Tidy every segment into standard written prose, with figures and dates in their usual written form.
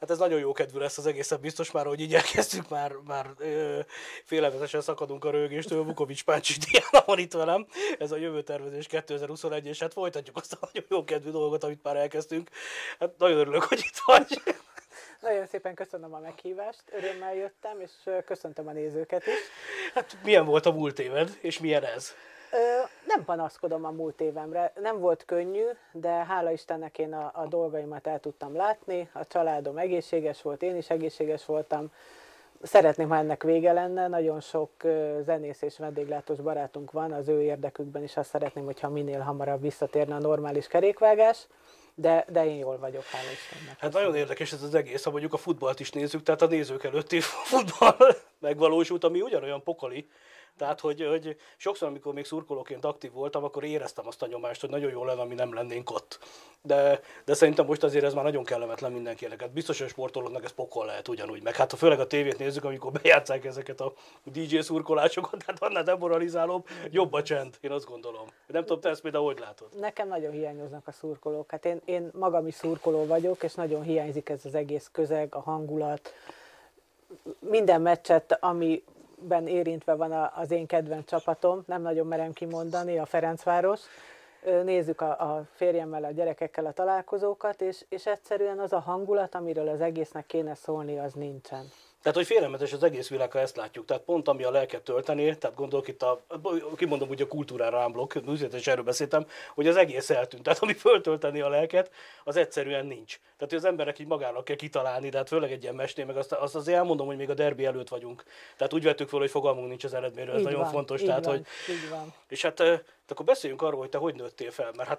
Hát ez nagyon jó kedvű lesz az egészen biztos már, hogy így elkezdtük, már félelmetesen szakadunk a rögéstől. Vukovics Páncsi Diana van itt velem. Ez a jövőtervezés 2021, és hát folytatjuk azt a nagyon jó kedvű dolgot, amit már elkezdtünk. Hát nagyon örülök, hogy itt vagy. Nagyon szépen köszönöm a meghívást, örömmel jöttem, és köszöntöm a nézőket is. Hát milyen volt a múlt éved, és milyen ez? Nem panaszkodom a múlt évemre, nem volt könnyű, de hála Istennek én a dolgaimat el tudtam látni, a családom egészséges volt, én is egészséges voltam. Szeretném, ha ennek vége lenne, nagyon sok zenész és vendéglátós barátunk van, az ő érdekükben is azt szeretném, hogyha minél hamarabb visszatérne a normális kerékvágás. De én jól vagyok, hála Istennek. Hát nagyon érdekes ez az egész, ha mondjuk a futballt is nézzük, tehát a nézők előtti futball megvalósult, ami ugyanolyan pokoli. Tehát, hogy sokszor, amikor még szurkolóként aktív voltam, akkor éreztem azt a nyomást, hogy nagyon jó lenne, ami nem lennénk ott. De szerintem most azért ez már nagyon kellemetlen mindenkinek. Hát biztos, hogy sportolóknak ez pokol lehet ugyanúgy. Meg hát ha főleg a tévét nézzük, amikor bejátszák ezeket a DJ szurkolásokat, hát annál demoralizálóbb, jobb a csend, én azt gondolom. Nem tudom, te ezt például hogy látod? Nekem nagyon hiányoznak a szurkolók. Hát én magam is szurkoló vagyok, és nagyon hiányzik ez az egész közeg, a hangulat. Minden meccset, amiben érintve van az én kedvenc csapatom, nem nagyon merem kimondani, a Ferencváros. Nézzük a férjemmel, a gyerekekkel a találkozókat, és egyszerűen az a hangulat, amiről az egésznek kéne szólni, az nincsen. Tehát, hogy félelmetes az egész világ, ha ezt látjuk. Tehát pont ami a lelket tölteni, tehát gondolok itt kimondom úgy a kultúrára ámblok, és erről beszéltem, hogy az egész eltűnt. Tehát ami föltölteni a lelket, az egyszerűen nincs. Tehát, hogy az emberek így magának kell kitalálni, de hát főleg egy ilyen mestél, meg azt azért elmondom, hogy még a derbi előtt vagyunk. Tehát úgy vettük fel, hogy fogalmunk nincs az eredményről, ez Így nagyon van, fontos. így Tehát, van, hogy... így van. És hát akkor beszéljünk arról, hogy te hogy nőttél fel, mert hát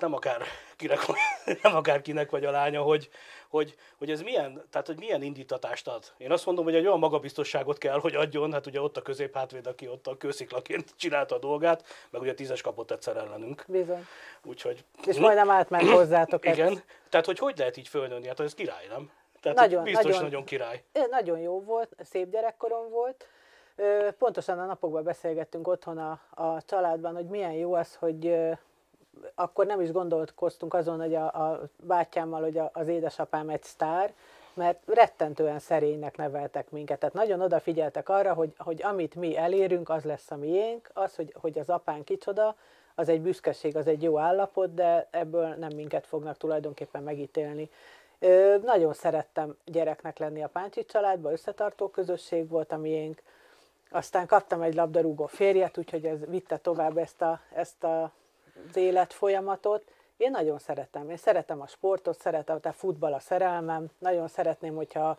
nem akárkinek vagy a lánya, hogy ez milyen, tehát hogy milyen indítatást ad. Én azt mondom, hogy egy olyan magabiztosságot kell, hogy adjon, hát ugye ott a középhátvéd, aki ott a kősziklaként csinálta a dolgát, meg ugye 10-es kapott egyszer ellenünk. Bizony. Úgyhogy... És majdnem átment hozzátok. Igen, tehát hogy lehet így fölnőni, hát ez király, nem? Tehát Nagyon, biztos nagyon király. Nagyon jó volt, szép gyerekkorom volt. Pontosan a napokban beszélgettünk otthon a családban, hogy milyen jó az, hogy akkor nem is gondolkoztunk azon, hogy a bátyámmal, hogy az édesapám egy sztár, mert rettentően szerénynek neveltek minket. Tehát nagyon odafigyeltek arra, hogy amit mi elérünk, az lesz a miénk, az, hogy az apán kicsoda, az egy büszkeség, az egy jó állapot, de ebből nem minket fognak tulajdonképpen megítélni. Nagyon szerettem gyereknek lenni a Páncsi családban, összetartó közösség volt a miénk. Aztán kaptam egy labdarúgó férjet, úgyhogy ez vitte tovább ezt az életfolyamatot. Én nagyon szeretem. Én szeretem a sportot, szeretem a futball a szerelmem. Nagyon szeretném, hogyha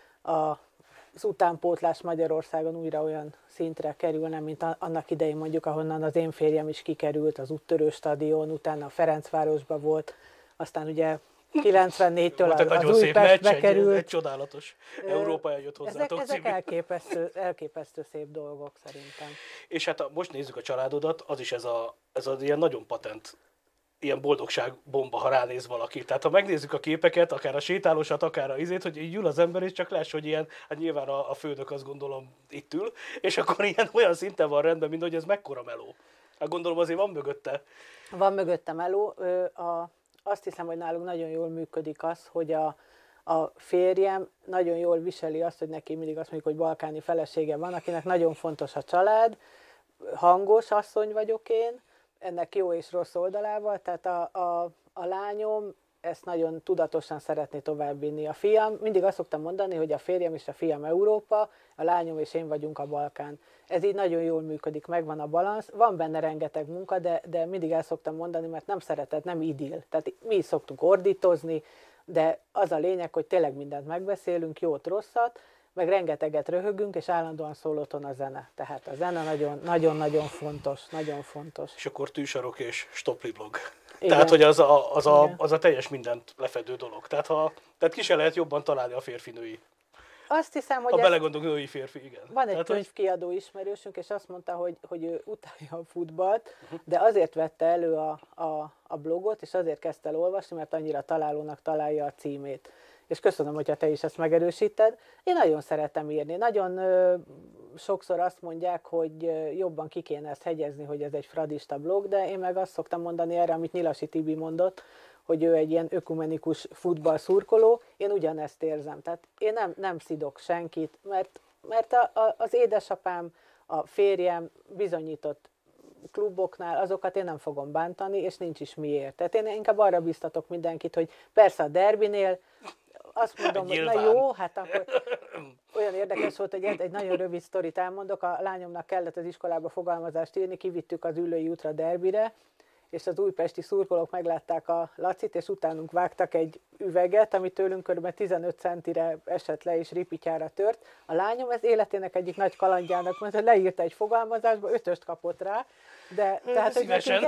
az utánpótlás Magyarországon újra olyan szintre kerülne, mint annak idején mondjuk, ahonnan az én férjem is kikerült, az Úttörő stadion, utána a Ferencvárosba volt, aztán ugye 94-től az Újpestbe került. Egy csodálatos. Európa eljött hozzátok. Ezek elképesztő szép dolgok szerintem. És hát most nézzük a családodat, az is ez az ilyen nagyon patent, ilyen boldogságbomba, ha ránéz valaki. Tehát ha megnézzük a képeket, akár a sétálósat, akár a izét, hogy így ül az ember, és csak láss, hogy ilyen, hát nyilván a főnök azt gondolom itt ül, és akkor ilyen olyan szinten van rendben, mint hogy ez mekkora meló. Hát gondolom azért van mögötte. Van mögötte meló. Azt hiszem, hogy nálunk nagyon jól működik az, hogy a férjem nagyon jól viseli azt, hogy neki mindig azt mondjuk, hogy balkáni felesége van, akinek nagyon fontos a család, hangos asszony vagyok én, ennek jó és rossz oldalával, tehát a lányom ezt nagyon tudatosan szeretné továbbvinni. A fiam, mindig azt szoktam mondani, hogy a férjem és a fiam Európa, a lányom és én vagyunk a Balkán. Ez így nagyon jól működik, megvan a balansz, van benne rengeteg munka, de mindig el szoktam mondani, mert nem szereted, nem idill. Tehát mi is szoktunk ordítozni, de az a lényeg, hogy tényleg mindent megbeszélünk, jót, rosszat, meg rengeteget röhögünk, és állandóan szól otthon a zene. Tehát a zene nagyon-nagyon fontos, nagyon fontos. És akkor tűsarok és stopliblog. Igen. Tehát, hogy az a teljes mindent lefedő dolog. Tehát ki se lehet jobban találni a férfi-női. Azt hiszem, hogy ha belegondolunk, női férfi, igen. Van egy könyvkiadó ismerősünk, és azt mondta, hogy ő utálja a futballt, de azért vette elő a blogot, és azért kezdte el olvasni, mert annyira találónak találja a címét. És köszönöm, hogyha te is ezt megerősíted. Én nagyon szeretem írni. Nagyon sokszor azt mondják, hogy jobban ki kéne ezt hegyezni, hogy ez egy fradista blog, de én meg azt szoktam mondani erre, amit Nyilasi Tibi mondott, hogy ő egy ilyen ökumenikus futballszurkoló, én ugyanezt érzem. Tehát én nem szidok senkit, mert az édesapám, a férjem bizonyított kluboknál, azokat én nem fogom bántani, és nincs is miért. Tehát én inkább arra biztatok mindenkit, hogy persze a derbinél azt mondom, hogy na jó, hát akkor olyan érdekes volt, hogy egy nagyon rövid sztorit elmondok, a lányomnak kellett az iskolába fogalmazást írni, kivittük az Üllői útra derbire, és az újpesti szurkolók meglátták a Lacit, és utánunk vágtak egy üveget, ami tőlünk kb. 15 centire esett le, és ripityára tört. A lányom ez életének egyik nagy kalandjának mondta, hogy leírta egy fogalmazásba, 5-öst kapott rá, de tehát hogy nekünk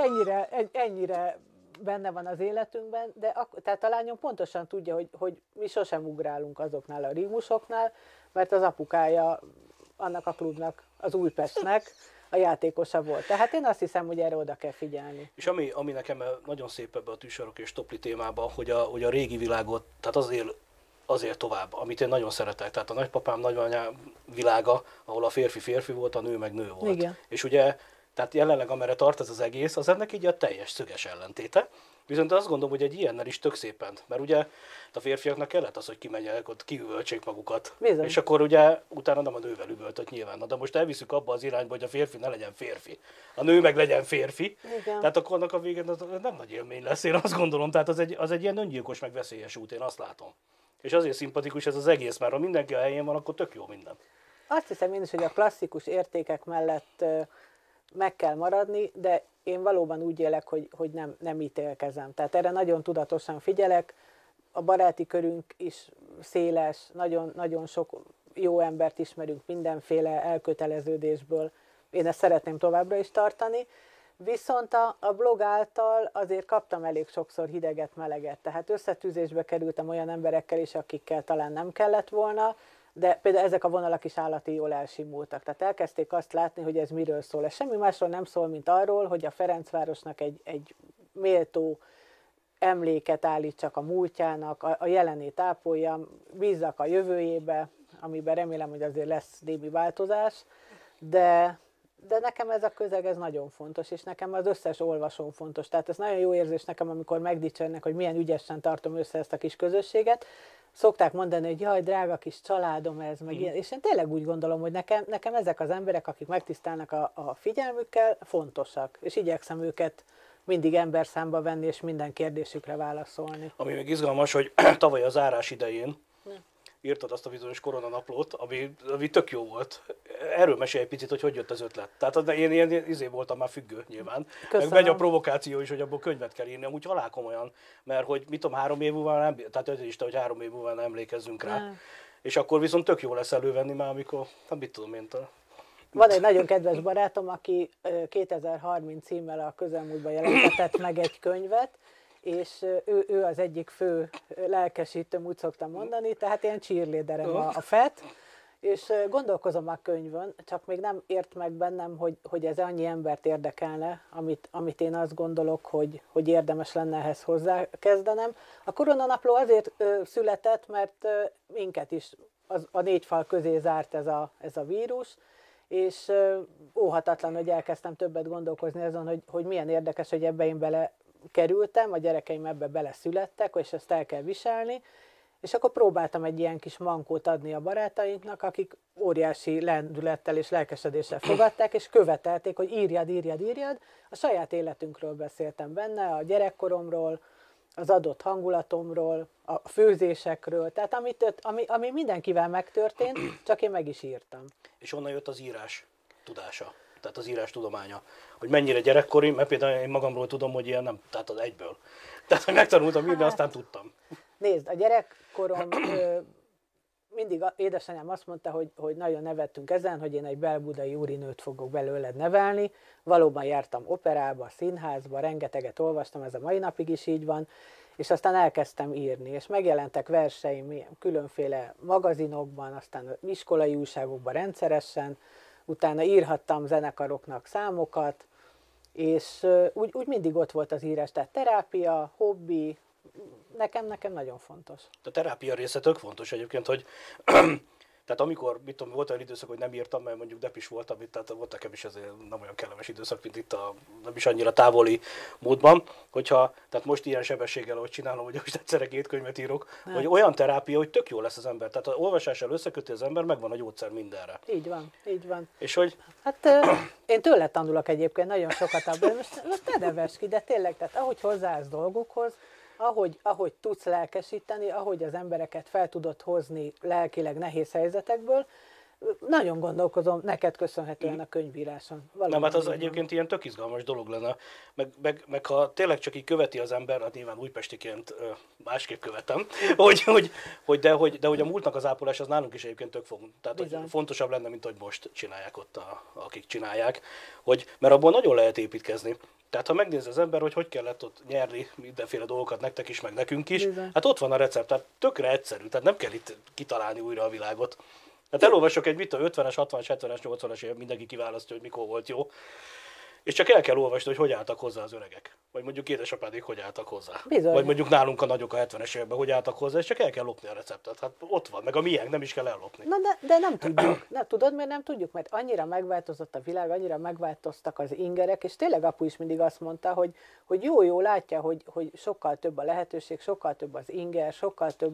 ennyire benne van az életünkben, de tehát a lányom pontosan tudja, hogy mi sosem ugrálunk azoknál a rímusoknál, mert az apukája annak a klubnak, az Újpestnek a játékosa volt. Tehát én azt hiszem, hogy erre oda kell figyelni. És ami nekem nagyon szép ebbe a tűsarok és topli témában, hogy a régi világot, tehát azért tovább, amit én nagyon szeretek. Tehát a nagypapám, nagyanyám világa, ahol a férfi volt, a nő meg nő volt. Igen. És ugye, tehát jelenleg amerre tart ez az egész, az ennek így a teljes szöges ellentéte. Viszont azt gondolom, hogy egy ilyennel is tök szépen, mert ugye a férfiaknak kellett az, hogy kimenjenek, ott kiüvöltsék magukat. Bizony. És akkor ugye utána nem a nővel üvöltött nyilván. De most elviszük abba az irányba, hogy a férfi ne legyen férfi, a nő meg legyen férfi. Igen. Tehát akkor annak a végén az nem nagy élmény lesz, én azt gondolom. Tehát az egy ilyen öngyilkos, meg veszélyes út, én azt látom. És azért szimpatikus ez az egész, mert ha mindenki a helyén van, akkor tök jó minden. Azt hiszem én is, hogy a klasszikus értékek mellett meg kell maradni, de én valóban úgy élek, hogy nem ítélkezem. Tehát erre nagyon tudatosan figyelek. A baráti körünk is széles, nagyon, nagyon sok jó embert ismerünk mindenféle elköteleződésből. Én ezt szeretném továbbra is tartani. Viszont a blog által azért kaptam elég sokszor hideget, meleget. Tehát összetűzésbe kerültem olyan emberekkel is, akikkel talán nem kellett volna, de például ezek a vonalak is állati jól elsimultak. Tehát elkezdték azt látni, hogy ez miről szól. Ez semmi másról nem szól, mint arról, hogy a Ferencvárosnak egy méltó emléket állítsak a múltjának, a jelenét ápoljam, bízzak a jövőjébe, amiben remélem, hogy azért lesz némi változás, de nekem ez a közeg ez nagyon fontos, és nekem az összes olvasóm fontos. Tehát ez nagyon jó érzés nekem, amikor megdicsérnek, hogy milyen ügyesen tartom össze ezt a kis közösséget. Szokták mondani, hogy jaj, drága kis családom ez, meg ilyen. És én tényleg úgy gondolom, hogy nekem ezek az emberek, akik megtisztelnek a figyelmükkel, fontosak. És igyekszem őket mindig emberszámba venni, és minden kérdésükre válaszolni. Ami még izgalmas, hogy tavaly a zárás idején írtad azt a bizonyos koronanaplót, ami tök jó volt. Erről mesélj egy picit, hogy jött az ötlet. Tehát én ilyen voltam már függő nyilván. Meg megy a provokáció is, hogy abból könyvet kell írni, amúgy halál komolyan. Mert hogy mit tudom, 3 év múlva nem, tehát ez is, hogy 3 év múlva nem emlékezzünk rá. És akkor viszont tök jó lesz elővenni már, amikor, nem mit tudom én. Van egy nagyon kedves barátom, aki 2030 címmel a közelmúltban jelentetett meg egy könyvet, és ő az egyik fő lelkesítőm, úgy szoktam mondani, tehát ilyen cheerleaderem a FET, és gondolkozom a könyvön, csak még nem ért meg bennem, hogy ez annyi embert érdekelne, amit én azt gondolok, hogy érdemes lenne ehhez hozzákezdenem. A koronanapló azért született, mert minket is a 4 fal közé zárt ez a vírus, és óhatatlan, hogy elkezdtem többet gondolkozni azon, hogy milyen érdekes, hogy ebbe én bele kerültem, a gyerekeim ebbe beleszülettek, és ezt el kell viselni, és akkor próbáltam egy ilyen kis mankót adni a barátainknak, akik óriási lendülettel és lelkesedéssel fogadták, és követelték, hogy írjad. A saját életünkről beszéltem benne, a gyerekkoromról, az adott hangulatomról, a főzésekről, tehát ami mindenkivel megtörtént, csak én meg is írtam. És onnan jött az írás tudása, tehát az írás tudománya, hogy mennyire gyerekkori, mert például én magamról tudom, hogy ilyen nem, tehát az egyből. Tehát, hogy megtanultam írni, aztán tudtam. Nézd, a gyerekkorom mindig édesanyám azt mondta, hogy nagyon nevettünk ezen, hogy én egy belbudai úrinőt fogok belőled nevelni. Valóban jártam operába, színházba, rengeteget olvastam, ez a mai napig is így van, és aztán elkezdtem írni, és megjelentek verseim különféle magazinokban, aztán iskolai újságokban rendszeresen, utána írhattam zenekaroknak számokat, és úgy mindig ott volt az írás, tehát terápia, hobbi, nekem nagyon fontos. A terápia része tök fontos egyébként, hogy Tehát amikor, mit tudom, volt olyan időszak, hogy nem írtam, mert mondjuk depis voltam itt, tehát volt nekem is azért nem olyan kellemes időszak, mint itt a nem is annyira távoli módban, hogyha, tehát most ilyen sebességgel, ahogy csinálom, hogy most egyszerre 2 könyvet írok, hogy olyan terápia, hogy tök jó lesz az ember. Tehát az olvasással összeköti az ember, megvan a gyógyszer mindenre. Így van, így van. És hogy... Hát én tőle tanulok egyébként nagyon sokat abban, most ne nevess ki, de tényleg, tehát ahogy hozzáállsz dolgokhoz, ahogy tudsz lelkesíteni, ahogy az embereket fel tudod hozni lelkileg nehéz helyzetekből, nagyon gondolkozom neked köszönhetően a könyvíráson. Nem, hát az egyébként ilyen tök izgalmas dolog lenne. Meg ha tényleg csak így követi az ember, hát nyilván újpestiként másképp követem, de hogy a múltnak az ápolás az nálunk is egyébként tök tehát hogy fontosabb lenne, mint hogy most csinálják ott, akik csinálják. Mert abból nagyon lehet építkezni. Tehát ha megnézi az ember, hogy kellett ott nyerni mindenféle dolgokat nektek is, meg nekünk is, hát ott van a recept, tehát tökre egyszerű, tehát nem kell itt kitalálni újra a világot. Hát elolvasok egy 50-es, 60-as, 70-es, 80-as év, mindenki kiválasztja, hogy mikor volt jó. És csak el kell olvasni, hogy álltak hozzá az öregek. Vagy mondjuk édesapádék hogy álltak hozzá. Bizony. Vagy mondjuk nálunk a nagyok a 70-es években hogy álltak hozzá, és csak el kell lopni a receptet. Hát ott van, meg a miénk nem is kell ellopni. Na de nem tudjuk. Tudod, miért nem tudjuk? Mert annyira megváltozott a világ, annyira megváltoztak az ingerek, és tényleg apu is mindig azt mondta, hogy jó látja, hogy sokkal több a lehetőség, sokkal több az inger, sokkal több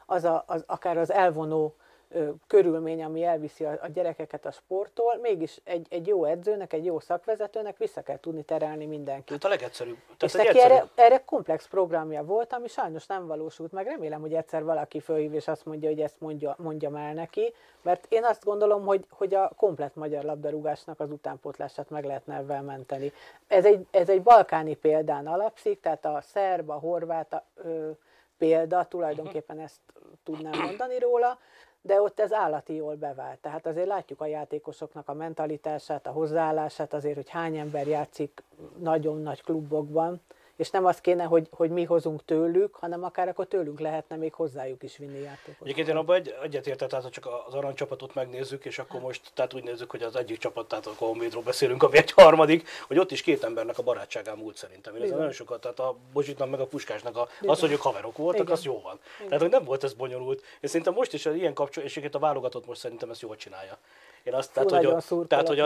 akár az elvonó körülmény, ami elviszi a gyerekeket a sporttól, mégis egy jó edzőnek, egy jó szakvezetőnek vissza kell tudni terelni mindenkit. Hát a legegyszerűbb. És neki erre komplex programja volt, ami sajnos nem valósult meg. Remélem, hogy egyszer valaki fölhív és azt mondja, hogy ezt mondjam el neki, mert én azt gondolom, hogy a komplett magyar labdarúgásnak az utánpótlását meg lehetne ebben menteni. Ez egy balkáni példán alapszik, tehát a szerb, a horvát példa, tulajdonképpen ezt tudnám mondani róla, de ott ez állati jól bevált. Tehát azért látjuk a játékosoknak a mentalitását, a hozzáállását, azért, hogy hány ember játszik nagyon nagy klubokban, és nem az kéne, hogy mi hozunk tőlük, hanem akár akkor tőlünk lehetne még hozzájuk is vinni játékosokat. Egyébként én abban egyetértek, tehát ha csak az aranycsapatot megnézzük, és akkor most tehát úgy nézzük, hogy az egyik csapat, tehát a Honvédról beszélünk, ami egy harmadik, hogy ott is 2 embernek a barátságán múlt szerintem. Én nagyon sokat, tehát a Bozsitnak meg a Puskásnak az, hogy ők haverok voltak, az jó van. Igen. Tehát, hogy nem volt ez bonyolult. És szerintem most is ilyen kapcsolat, és a válogatott most szerintem ezt jól csinálja. Én azt, tehát, hogy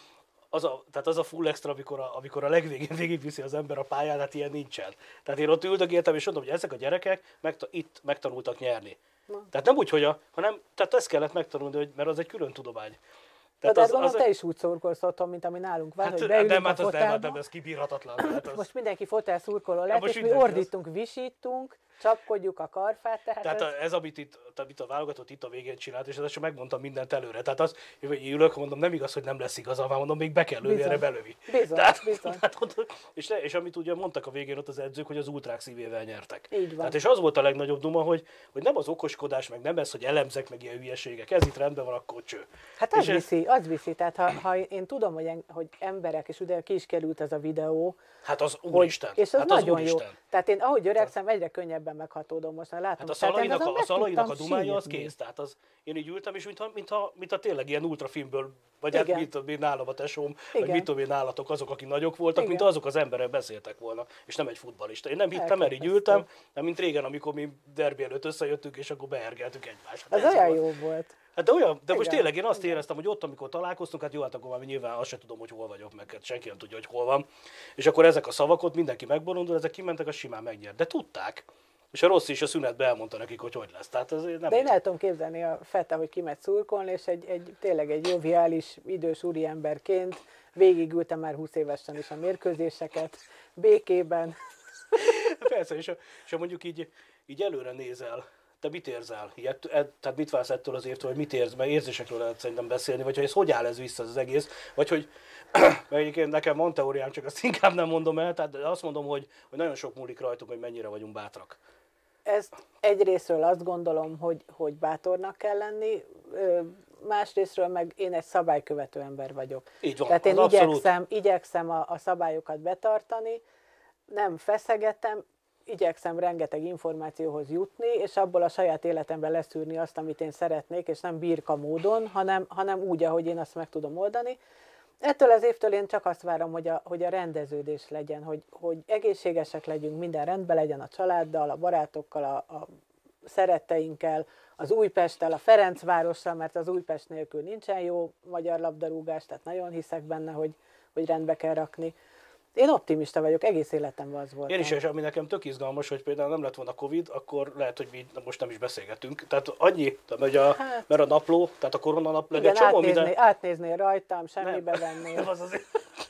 az a full extra, amikor a legvégén végigviszi az ember a pályán, hát ilyen nincsen. Tehát én ott üldögéltem, és mondom, hogy ezek a gyerekek itt megtanultak nyerni. Tehát nem úgy, hanem tehát ezt kellett megtanulni, mert az egy külön tudomány. Tehát te is úgy szurkolsz otthon, mint ami nálunk van, hogy beülünk a fotelba. Nem, ez kibírhatatlan. Most mindenki fotel szurkoló lett, és mi ordítunk, visítunk, csapkodjuk a karfát. Tehát ez, amit itt a válogatott itt a végén csinált, és ezt sem megmondtam mindent előre. Tehát az, hogy ülök, mondom, nem igaz, hogy nem lesz igaza, már mondom, még be kell lőni, erre belövi. Bizony. És amit ugye mondtak a végén ott az edzők, hogy az ultrák szívével nyertek. Így van. Tehát és az volt a legnagyobb duma, hogy nem az okoskodás, meg nem ez, hogy elemzek, meg ilyen hülyeségek. Ez itt rendben van, akkor cső. Hát az viszi. Tehát ha én tudom, hogy emberek, és ugye ki is került ez a videó. Hát az úristen. És az hát nagyon az jó. Tehát én ahogy öregszem, egyre könnyebben meghatódom most. Látom, hát a Szalainak a dumája az kész. Tehát én így ültem, és mintha tényleg ilyen ultrafilmből, vagy hát mit tudom én, nálam a tesóm, vagy mit tudom én, nálatok azok, akik nagyok voltak, mint azok az emberek beszéltek volna, és nem egy futballista. Én nem hittem, mert így ültem, nem mint régen, amikor mi derbi előtt összejöttünk, és akkor beergeltük egymást. Ez olyan jó volt. Hát de most tényleg én azt éreztem, hogy ott, amikor találkoztunk, hát jó, hát akkor már nyilván azt sem tudom, hogy hol vagyok, meg hát senki nem tudja, hogy hol van. És akkor ezek a szavak ott mindenki megbolondul, ezek kimentek, az simán megnyert. De tudták. És a Rossi is a szünetben elmondta nekik, hogy lesz. Tehát ez nem. De én el tudom képzelni a Fete, hogy kimegy szurkolni, és tényleg egy joviális, idős úriemberként végigültem már 20 évesen is a mérkőzéseket, békében. Persze, és mondjuk így előre nézel. Te mit érzel? Tehát mit vársz ettől az évtől, hogy mit érz? Mert érzésekről lehet szerintem beszélni, vagy hogy ez hogy áll ez vissza az egész, vagy hogy mert egyébként nekem van teóriám, csak azt inkább nem mondom el, tehát azt mondom, hogy nagyon sok múlik rajtunk, hogy mennyire vagyunk bátrak. Ezt egyrészről azt gondolom, hogy bátornak kell lenni, másrészről meg én egy szabálykövető ember vagyok. Így van, tehát én igyekszem a szabályokat betartani, nem feszegetem, igyekszem rengeteg információhoz jutni, és abból a saját életemben leszűrni azt, amit én szeretnék, és nem birka módon, hanem úgy, ahogy én azt meg tudom oldani. Ettől az évtől én csak azt várom, hogy a rendeződés legyen, hogy egészségesek legyünk, minden rendben legyen a családdal, a barátokkal, a szeretteinkkel, az Újpesttel, a Ferencvárossal, mert az Újpest nélkül nincsen jó magyar labdarúgás, tehát nagyon hiszek benne, hogy rendbe kell rakni. Én optimista vagyok, egész életemben az volt. Én is, és ami nekem tök izgalmas, hogy például nem lett volna Covid, akkor lehet, hogy mi most nem is beszélgetünk. Tehát annyi, mert a napló, tehát a koronanapló, igen, átnéznél rajtam, semmibe vennél. Nem az azért.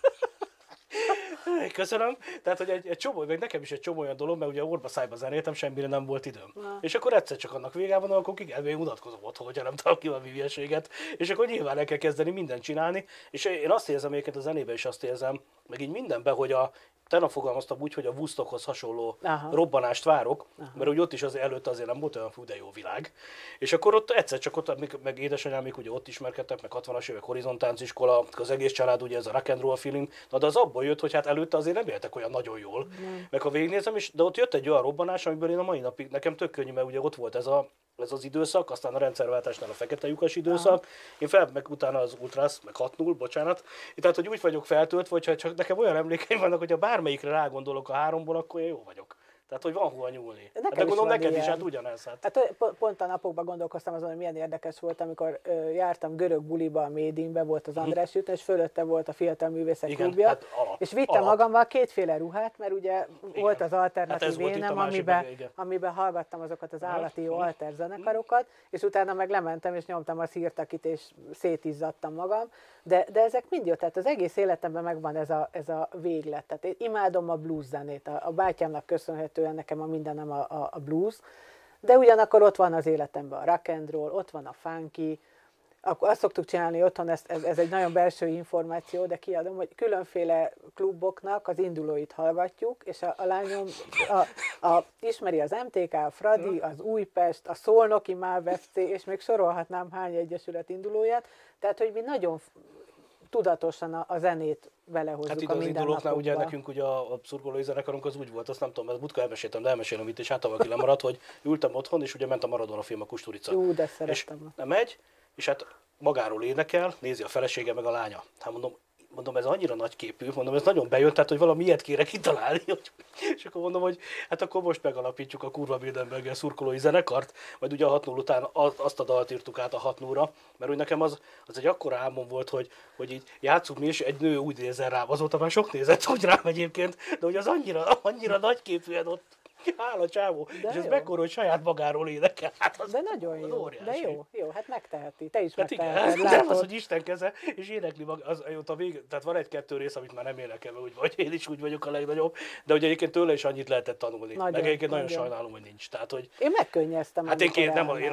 Köszönöm. Tehát, hogy egy csomó, meg nekem is egy csomó olyan dolog, mert ugye orba szájba zenéltem, semmire nem volt időm. Na. És akkor egyszer csak annak vége van, akkor még unatkozom otthon, hogyha nem találok ki valami hülyeséget. És akkor nyilván el kell kezdeni mindent csinálni. És én azt érzem, egyébként a zenében is azt érzem, meg így mindenben, hogy tegnap fogalmaztam úgy, hogy a Woodstockhoz hasonló robbanást várok, mert úgy ott is előtt azért nem volt olyan fú, de jó világ. És akkor ott egyszer csak ott, meg édesanyám még ugye ott ismerkedtek, meg 60-as évek horizontáncisskola, az egész család ugye ez a rock and roll feeling, de az abból jött, hogy hát előtte azért nem éltek olyan nagyon jól. Meg ha végignézem, de ott jött egy olyan robbanás, amiből én a mai napig nekem tök könnyű, mert ugye ott volt ez az időszak, aztán a rendszerváltásnál a fekete lyukas időszak, én meg utána az ultrász, meg 6-0, bocsánat. Tehát, hogy úgy vagyok feltöltve, hogyha csak nekem olyan emlékeim vannak, hogy ha bármelyikre rágondolok a 3-ból, akkor én jó vagyok. Tehát, hogy van hova nyúlni. De gondolom neked is, hát ugyanez. Hát pont a napokban gondolkoztam azon, hogy milyen érdekes volt, amikor jártam görög buliba a Médinbe, volt az András úton, és fölötte volt a Fiatal Művészek Klubja, hát és vittem magammal kétféle ruhát, mert ugye volt az alternatív énem, amiben hallgattam azokat az állati jó alter zenekarokat, és utána meg lementem, és nyomtam a szirtakit, és szétizzadtam magam. De ezek mind jött, tehát az egész életemben megvan ez a véglet. Tehát én imádom a blues zenét, a bátyámnak köszönhetően nekem a mindenem a blues, de ugyanakkor ott van az életemben a rock and roll, ott van a funky, akkor azt szoktuk csinálni otthon, ez egy nagyon belső információ, de kiadom, hogy különféle kluboknak az indulóit hallgatjuk, és a lányom ismeri az MTK, a Fradi, az Újpest, a Szolnoki MÁV FC, és még sorolhatnám hány egyesület indulóját, tehát hogy mi nagyon tudatosan a zenét belehozzuk hát a mindennapokba. indulóknál ugye nekünk ugye a szurkolói zenekarunk az úgy volt, azt nem tudom, ezt múltkor elmeséltem, de elmesélem itt, és hát valaki lemaradt, hogy ültem otthon, és ugye ment a Maradona film, a Kusturica. De szerettem. És nem megy, és hát magáról énekel, nézi a felesége meg a lánya. Hát mondom, ez annyira nagy képű, mondom, ez nagyon bejött, tehát hogy valami ilyet kérek kitalálni. És akkor mondom, hogy hát akkor most megalapítjuk a Kurva Bilderberger szurkolói zenekart, majd ugye a 6-0 után azt a dalt írtuk át a 6-0-ra, mert úgy nekem az egy akkora álmom volt, hogy így játszunk mi, és egy nő úgy nézzen rám, azóta már sok nézett úgy rám egyébként, de hogy az annyira nagy képűen ott áll a csávó, de és ez mekkora, hogy saját magáról énekel. Hát az, de nagyon jó, óriási. De jó, hát megteheti, te is hát megteheted. Igen, nem az, hogy Isten keze, és énekli maga, tehát van egy-kettő rész, amit már nem énekel, vagy én is úgy vagyok a legnagyobb, de ugye egyébként tőle is annyit lehetett tanulni. Meg egyébként nagyon sajnálom, hogy nincs. Tehát, hogy én megkönnyeztem. Hát én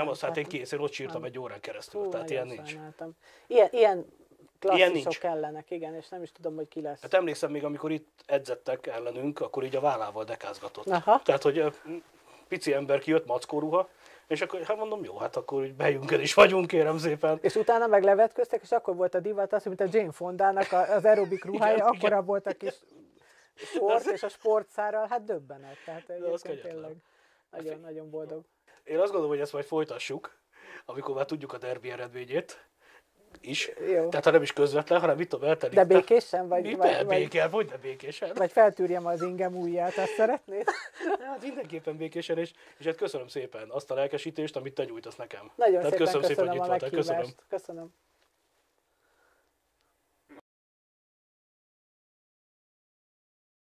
ott sírtam egy órán keresztül, tehát ilyen nincs. Ilyen klasszisok kellenek, igen, és nem is tudom, hogy ki lesz. Hát emlékszem még, amikor itt edzettek ellenünk, akkor így a vállával dekázgatott. Aha. Tehát, hogy pici ember kijött, mackóruha, és akkor hát mondom, jó, hát akkor úgy bejunkön is vagyunk, kérem szépen. És utána meg levetköztek, és akkor volt a divat az, mint a Jane Fondának az aerobik ruhája, akkora volt a kis sport, és a sportszárral, hát döbbenet. Tehát egyébként tényleg nagyon boldog. Én azt gondolom, hogy ezt majd folytassuk, amikor már tudjuk a derbi eredményét is. Jó. Tehát ha nem is közvetlen, hanem mit tudom eltenni. De békésen? Vagy békésen. Vagy feltűrjem az ingem ujját, azt szeretnéd? Hát mindenképpen békésen, és hát köszönöm szépen azt a lelkesítést, amit te nyújtasz nekem. Nagyon szépen köszönöm a meghívást. Köszönöm.